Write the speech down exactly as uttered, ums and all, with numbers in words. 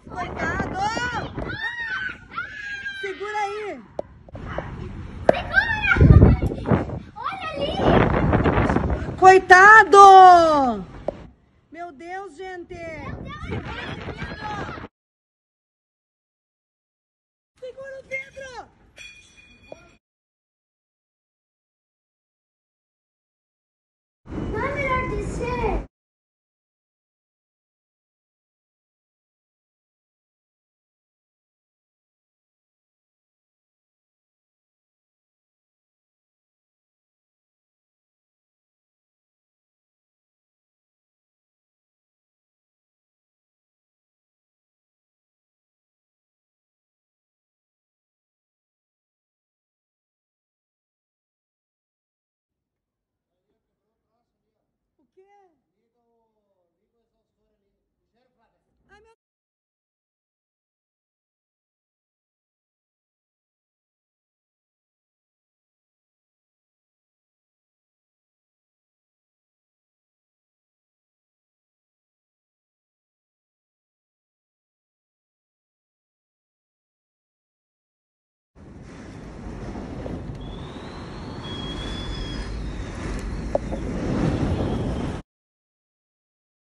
Coitado! Segura aí! Segura! Olha ali! Coitado! Meu Deus, gente! Meu Deus! Segura o Pedro! Não é melhor descer? O quê?